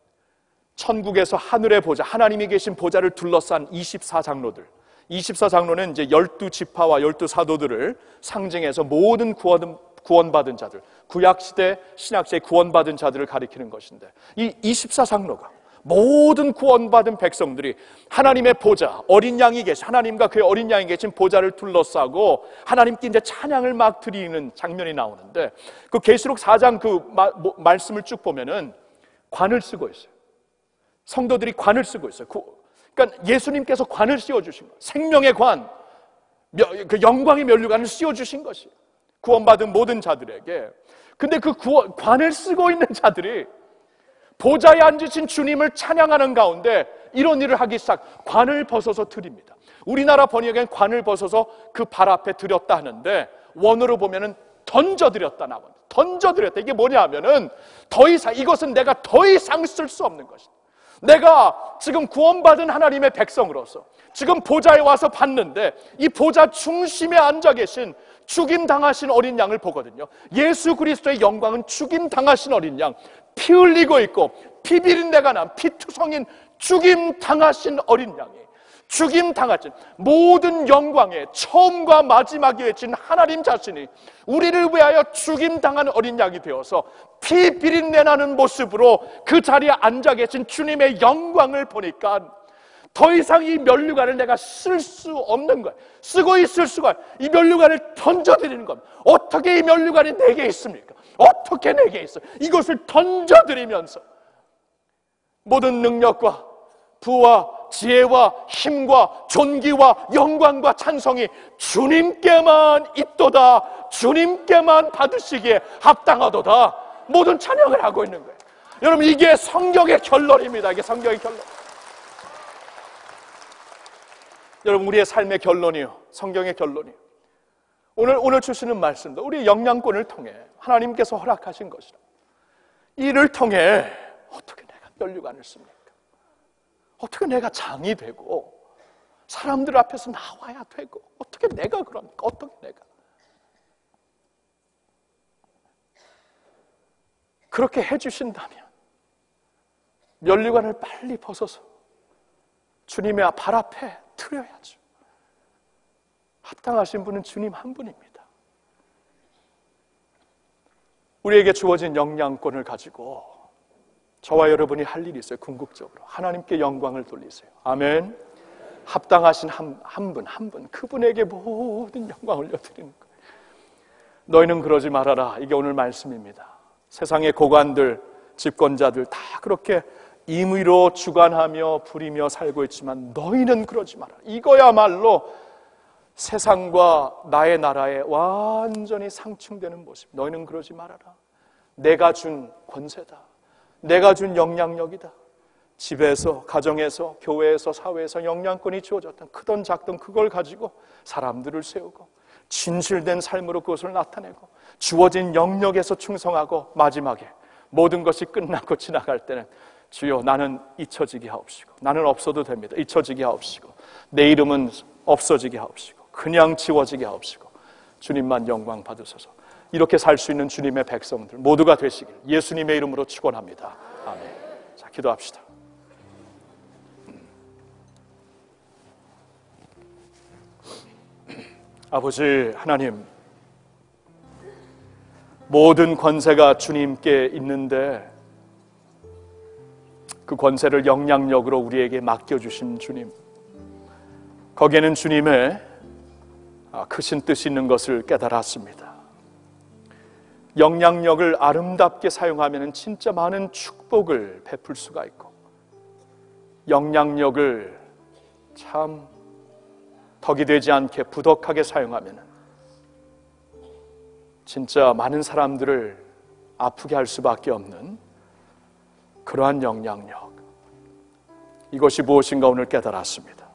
천국에서 하늘의 보좌, 하나님이 계신 보좌를 둘러싼 24장로들. 24장로는 이제 12지파와 12사도들을 상징해서 모든 구원받은 자들, 구약시대, 신약시대 구원받은 자들을 가리키는 것인데 이 24장로가 모든 구원받은 백성들이 하나님의 보좌, 어린 양이 계신 하나님과 그의 어린 양이 계신 보좌를 둘러싸고 하나님께 이제 찬양을 막 드리는 장면이 나오는데 그 계시록 4장 그 말씀을 쭉 보면은 관을 쓰고 있어요. 성도들이 관을 쓰고 있어요. 그러니까 예수님께서 관을 씌워주신 거예요. 생명의 관, 그 영광의 면류관을 씌워주신 것이에요. 구원받은 모든 자들에게. 근데 그 관을 쓰고 있는 자들이 보좌에 앉으신 주님을 찬양하는 가운데 이런 일을 하기 시작. 관을 벗어서 드립니다. 우리나라 번역엔 관을 벗어서 그 발 앞에 드렸다 하는데 원어로 보면은 던져드렸다 나옵니다. 던져드렸다. 이게 뭐냐 하면은 더 이상 이것은 내가 더 이상 쓸 수 없는 것이다. 내가 지금 구원받은 하나님의 백성으로서 지금 보좌에 와서 봤는데 이 보좌 중심에 앉아 계신 죽임당하신 어린 양을 보거든요. 예수 그리스도의 영광은 죽임당하신 어린 양, 피 흘리고 있고 피 비린내가 난 피투성인 죽임당하신 어린 양이 죽임당하신 모든 영광의 처음과 마지막이 외친 하나님 자신이 우리를 위하여 죽임당한 어린 양이 되어서 피 비린내 나는 모습으로 그 자리에 앉아 계신 주님의 영광을 보니까 더 이상 이 면류관을 내가 쓸 수 없는 거예요. 쓰고 있을 수가 이 면류관을 던져드리는 겁니다. 어떻게 이 면류관이 내게 있습니까? 어떻게 내게 있어요? 이것을 던져드리면서 모든 능력과 부와 지혜와 힘과 존귀와 영광과 찬송이 주님께만 있도다. 주님께만 받으시기에 합당하도다. 모든 찬양을 하고 있는 거예요. 여러분 이게 성경의 결론입니다. 이게 성경의 결론. 여러분 우리의 삶의 결론이요, 성경의 결론이요. 오늘 주시는 말씀도 우리의 영향권을 통해 하나님께서 허락하신 것이라. 이를 통해 어떻게 내가 면류관을 씁니까? 어떻게 내가 장이 되고 사람들 앞에서 나와야 되고 어떻게 내가 그럽니까? 어떻게 내가 그렇게 해주신다면 면류관을 빨리 벗어서 주님의 발 앞에 드려야죠. 합당하신 분은 주님 한 분입니다. 우리에게 주어진 영향권을 가지고 저와 여러분이 할 일이 있어요. 궁극적으로 하나님께 영광을 돌리세요. 아멘. 합당하신 한 분, 그분에게 모든 영광을 올려드리는 거예요. 너희는 그러지 말아라. 이게 오늘 말씀입니다. 세상의 고관들, 집권자들 다 그렇게 임의로 주관하며 부리며 살고 있지만 너희는 그러지 마라. 이거야말로 세상과 나의 나라에 완전히 상충되는 모습. 너희는 그러지 말아라. 내가 준 권세다. 내가 준 영향력이다. 집에서, 가정에서, 교회에서, 사회에서 영향권이 주어졌던 크든 작든 그걸 가지고 사람들을 세우고 진실된 삶으로 그것을 나타내고 주어진 영역에서 충성하고 마지막에 모든 것이 끝나고 지나갈 때는 주여 나는 잊혀지게 하옵시고 나는 없어도 됩니다. 잊혀지게 하옵시고 내 이름은 없어지게 하옵시고 그냥 지워지게 하옵시고 주님만 영광 받으소서. 이렇게 살 수 있는 주님의 백성들 모두가 되시길 예수님의 이름으로 축원합니다. 아멘. 자, 기도합시다. 아버지 하나님, 모든 권세가 주님께 있는데 그 권세를 영향력으로 우리에게 맡겨주신 주님, 거기에는 주님의 크신 뜻이 있는 것을 깨달았습니다. 영향력을 아름답게 사용하면 진짜 많은 축복을 베풀 수가 있고, 영향력을 참 덕이 되지 않게 부덕하게 사용하면 진짜 많은 사람들을 아프게 할 수밖에 없는 그러한 영향력, 이것이 무엇인가 오늘 깨달았습니다.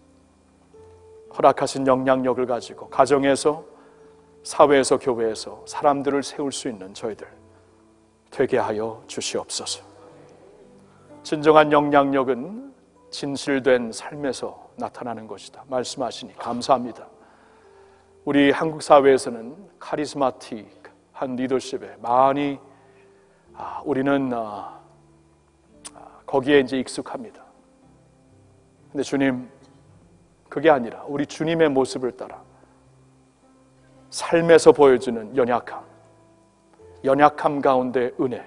허락하신 영향력을 가지고 가정에서, 사회에서, 교회에서 사람들을 세울 수 있는 저희들 되게 하여 주시옵소서. 진정한 영향력은 진실된 삶에서 나타나는 것이다 말씀하시니 감사합니다. 우리 한국 사회에서는 카리스마틱한 리더십에 많이 우리는 거기에 이제 익숙합니다. 근데 주님, 그게 아니라 우리 주님의 모습을 따라 삶에서 보여주는 연약함 가운데 은혜,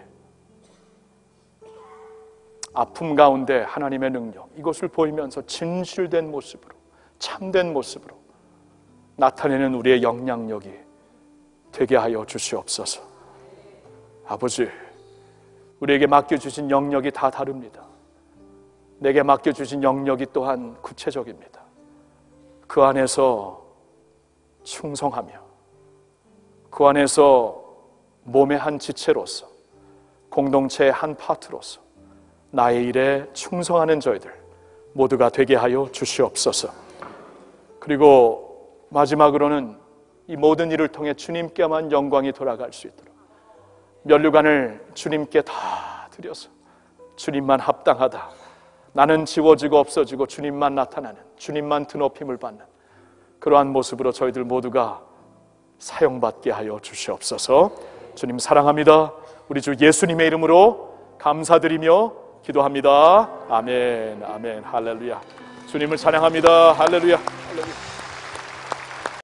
아픔 가운데 하나님의 능력, 이것을 보이면서 진실된 모습으로, 참된 모습으로 나타내는 우리의 영향력이 되게 하여 주시옵소서. 아버지, 우리에게 맡겨주신 영역이 다 다릅니다. 내게 맡겨주신 영역이 또한 구체적입니다. 그 안에서 충성하며, 그 안에서 몸의 한 지체로서, 공동체의 한 파트로서 나의 일에 충성하는 저희들 모두가 되게 하여 주시옵소서. 그리고 마지막으로는 이 모든 일을 통해 주님께만 영광이 돌아갈 수 있도록 면류관을 주님께 다 드려서 주님만 합당하다, 나는 지워지고 없어지고 주님만 나타나는, 주님만 드높임을 받는 그러한 모습으로 저희들 모두가 사용받게 하여 주시옵소서. 주님 사랑합니다. 우리 주 예수님의 이름으로 감사드리며 기도합니다. 아멘, 아멘, 할렐루야. 주님을 찬양합니다. 할렐루야, 할렐루야.